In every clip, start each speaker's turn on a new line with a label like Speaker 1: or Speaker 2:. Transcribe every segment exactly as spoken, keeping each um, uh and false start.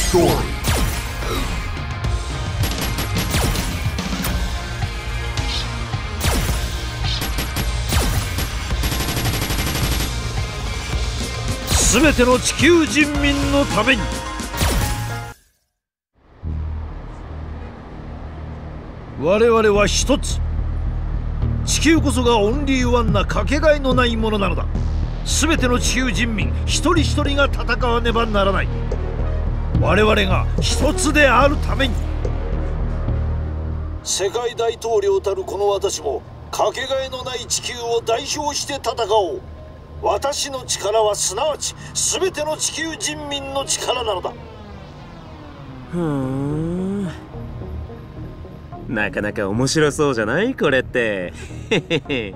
Speaker 1: story.
Speaker 2: すべての地球人民のために。我々は一つ。地球こそがオンリーワンなかけがえのないものなのだ。すべての地球人民一人一人が戦わねばならない。我々が一つであるために。世界大統領たるこの私もかけがえのない地球を代表して戦おう。私の力はすなわち全ての地球人民の力なのだ。
Speaker 3: ふーん、なかなか面白そうじゃないこれって。へへへ。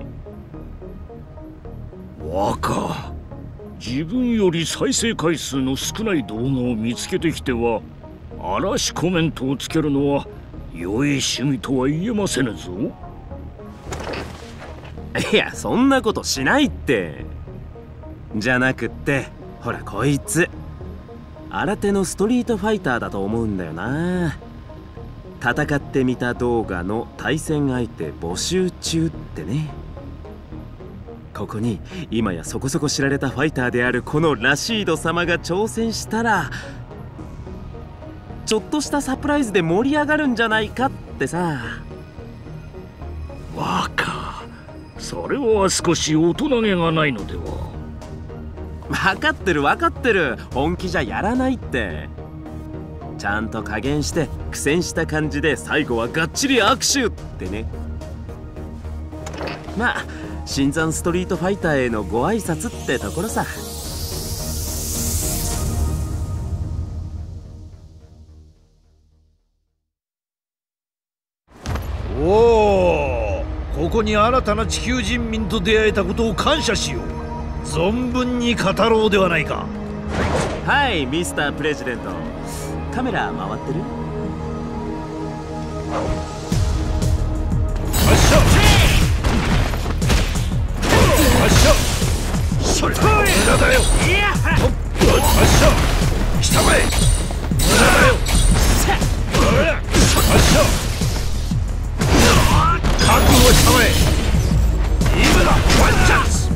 Speaker 2: 若、自分より再生回数の少ない動画を見つけてきては嵐コメントをつけるのは良い趣味とは言えませぬぞ。
Speaker 3: いや、そんなことしないって。じゃなくって、ほらこいつ新手のストリートファイターだと思うんだよな。戦ってみた動画の対戦相手募集中ってね。ここに今やそこそこ知られたファイターであるこのラシード様が挑戦したら、ちょっとしたサプライズで盛り上がるんじゃないかってさ。
Speaker 2: 若、それは少し大人げがないのでは。
Speaker 3: 分かってる分かってる、本気じゃやらないって。ちゃんと加減して苦戦した感じで最後はがっちり握手ってね。まあ新参ストリートファイターへのご挨拶ってところさ。
Speaker 2: おお、ここに新たな地球人民と出会えたことを感謝しよう。存分に語ろうではないか。
Speaker 3: はい、ミスタープレジデント。カメラ回ってる？
Speaker 2: 発射！発射！それ無駄だよ。発射！下前！無駄だよ。発射！覚悟したまえ。今だ、ワンチャンス。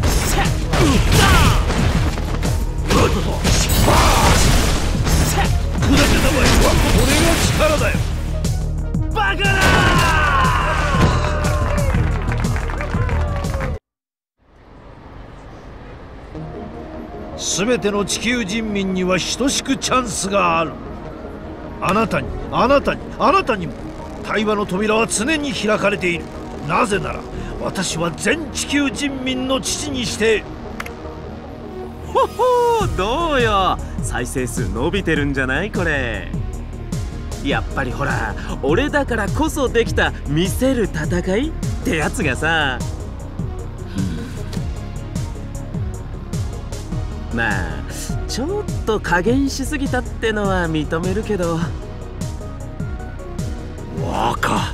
Speaker 2: バカだ。全ての地球人民には等しくチャンスがある。あなたに、あなたに、あなたにも対話の扉は常に開かれている。なぜなら私は全地球人民の父にして
Speaker 3: ほほー、どうよ、再生数伸びてるんじゃないこれ。やっぱりほら、俺だからこそできた見せる戦いってやつがさ。まあちょっと加減しすぎたってのは認めるけど。
Speaker 2: 若、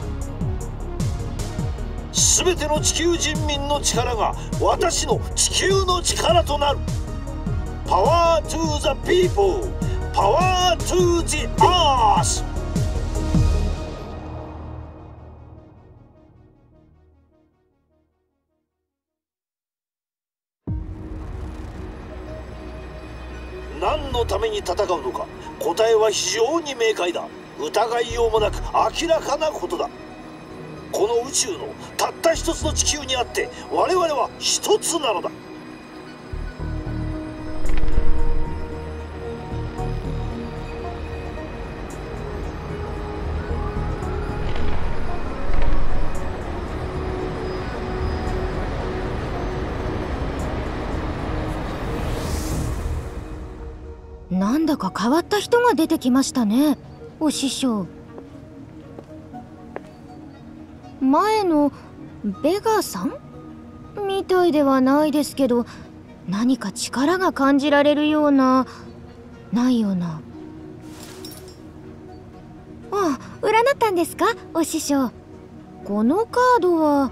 Speaker 2: 全ての地球人民の力が私の地球の力となる。パワートゥーザピープル、パワートゥージアース。何のために戦うのか、答えは非常に明快だ。疑いようもなく明らかなことだ。この宇宙のたった一つの地球にあって我々は一つなのだ。
Speaker 4: なんだか変わった人が出てきましたね、お師匠。前のベガさんみたいではないですけど、何か力が感じられるような、ないような。あ、占ったんですか、お師匠。このカードは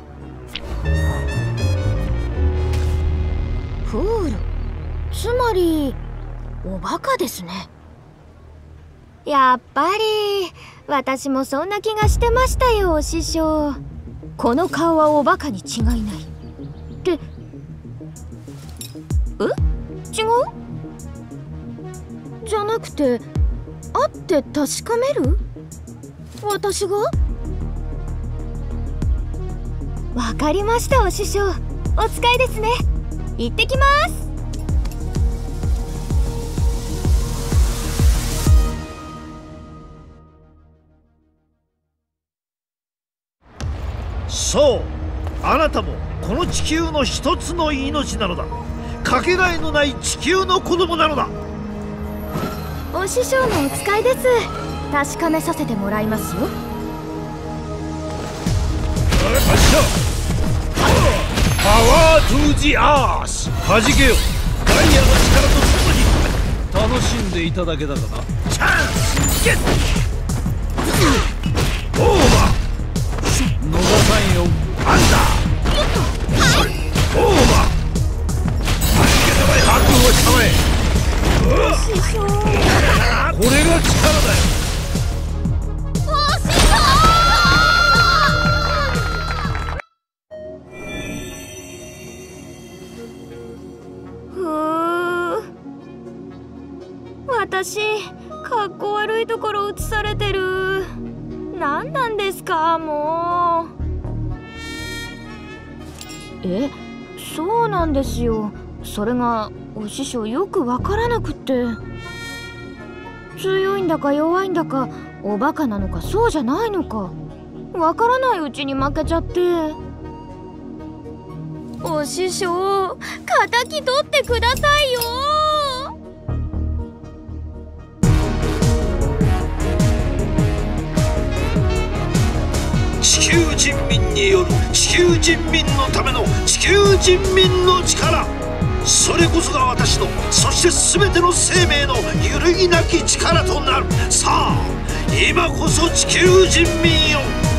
Speaker 4: フール、つまりおバカですね。 やっぱり私もそんな気がしてましたよ、師匠。この顔はおバカに違いない。ってえ、違う？じゃなくて会って確かめる？私が？わかりました、お師匠。お使いですね。行ってきます。
Speaker 2: そう、あなたもこの地球の一つの命なのだ。かけがえのない地球の子供なのだ。
Speaker 4: お師匠のお使いです。確かめさせてもらいますよ。
Speaker 2: パワートゥージアース、弾けよ。ダイヤの力とともに楽しんでいただけたかな。チャンスゲットオーバー。逃さんよ。アンダーオーバー。覚悟したまえ。これが力だよ。
Speaker 4: ふう、私かっこ悪いところ映されてる。何なんですか、もう。え、そうなんですよ。それがお師匠よくわからなくって、強いんだか弱いんだか、おバカなのかそうじゃないのかわからないうちに負けちゃって。お師匠、敵取ってくださいよ。
Speaker 2: 地球人民による地球人民のための地球人民の力、それこそが私の、そして全ての生命の揺るぎなき力となる。さあ今こそ地球人民よ、